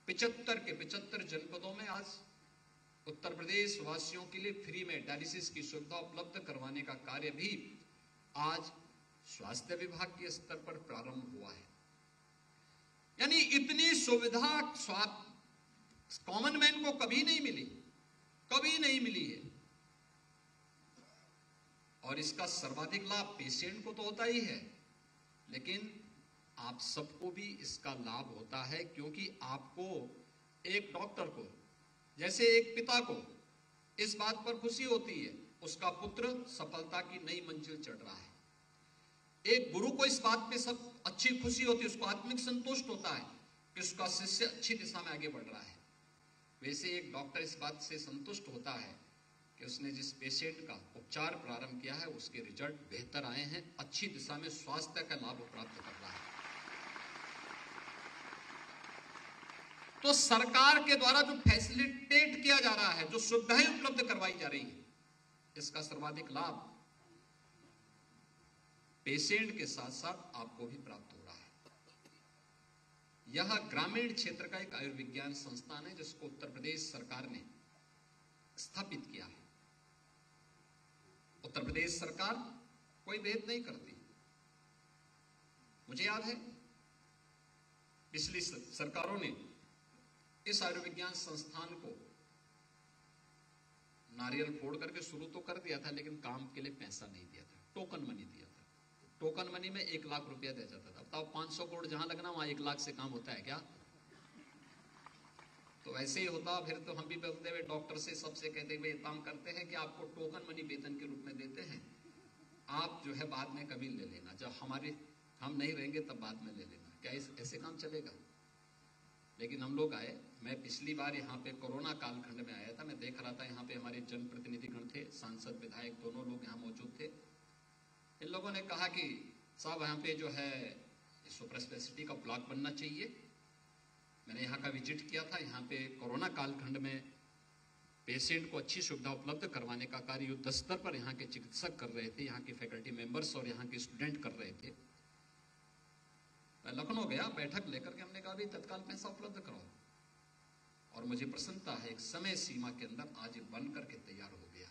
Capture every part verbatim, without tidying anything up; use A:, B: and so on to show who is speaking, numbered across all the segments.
A: पिचहत्तर के पिचहत्तर जनपदों में आज उत्तर प्रदेश वासियों के लिए फ्री में डायलिसिस की सुविधा उपलब्ध करवाने का कार्य भी आज स्वास्थ्य विभाग के स्तर पर प्रारंभ हुआ है। यानी इतनी सुविधा कॉमन मैन को कभी नहीं मिली, कभी नहीं मिली है। और इसका सर्वाधिक लाभ पेशेंट को तो होता ही है, लेकिन आप सबको भी इसका लाभ होता है, क्योंकि आपको एक डॉक्टर को, जैसे एक पिता को इस बात पर खुशी होती है उसका पुत्र सफलता की नई मंजिल चढ़ रहा है, एक गुरु को इस बात पे सब अच्छी खुशी होती है, उसको आत्मिक संतुष्ट होता है कि उसका शिष्य अच्छी दिशा में आगे बढ़ रहा है, वैसे एक डॉक्टर इस बात से संतुष्ट होता है कि उसने जिस पेशेंट का उपचार प्रारंभ किया है उसके रिजल्ट बेहतर आए हैं, अच्छी दिशा में स्वास्थ्य का लाभ प्राप्त कर रहा है। तो सरकार के द्वारा जो फैसिलिटेट किया जा रहा है, जो सुविधाएं उपलब्ध करवाई जा रही है, इसका सर्वाधिक लाभ पेशेंट के साथ साथ आपको भी प्राप्त हो रहा है। यह ग्रामीण क्षेत्र का एक आयुर्विज्ञान संस्थान है जिसको उत्तर प्रदेश सरकार ने स्थापित किया है। उत्तर प्रदेश सरकार कोई भेद नहीं करती। मुझे याद है पिछली सरकारों ने इस आयुर्विज्ञान संस्थान को नारियल फोड़ करके शुरू तो कर दिया था, लेकिन काम के लिए पैसा नहीं दिया था, टोकन मनी दिया था। टोकन मनी में एक लाख रुपया दिया जाता था। बताओ पांच सौ करोड़ जहां लगना वहां एक लाख से काम होता है क्या? तो ऐसे ही होता। फिर तो हम भी बोलते हुए डॉक्टर से सबसे कहते हुए काम करते हैं कि आपको टोकन मनी वेतन के रूप में देते हैं, आप जो है बाद में कभी ले लेना, जब हमारे हम नहीं रहेंगे तब बाद में ले लेना। क्या ऐसे काम चलेगा? लेकिन हम लोग आए, मैं पिछली बार यहाँ पे कोरोना कालखंड में आया था, मैं देख रहा था यहाँ पे हमारे जनप्रतिनिधिगण थे, सांसद विधायक दोनों लोग यहाँ मौजूद थे। इन लोगों ने कहा कि साहब यहाँ पे जो है सुपर स्पेशलिटी का ब्लॉक बनना चाहिए। मैंने यहाँ का विजिट किया था। यहाँ पे कोरोना कालखंड में पेशेंट को अच्छी सुविधा उपलब्ध करवाने का कार्य युद्ध स्तर पर यहाँ के चिकित्सक कर रहे थे, यहाँ के फैकल्टी मेंबर्स और यहाँ के स्टूडेंट कर रहे थे। मैं लखनऊ गया, बैठक लेकर के हमने कहा भी तत्काल पैसा उपलब्ध कराओ, और मुझे प्रसन्नता है एक समय सीमा के अंदर आज बन करके तैयार हो गया।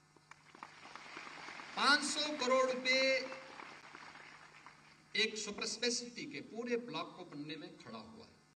A: पांच सौ करोड़ रुपए एक सुपर स्पेशलिटी के पूरे ब्लॉक को बनने में खड़ा हुआ है।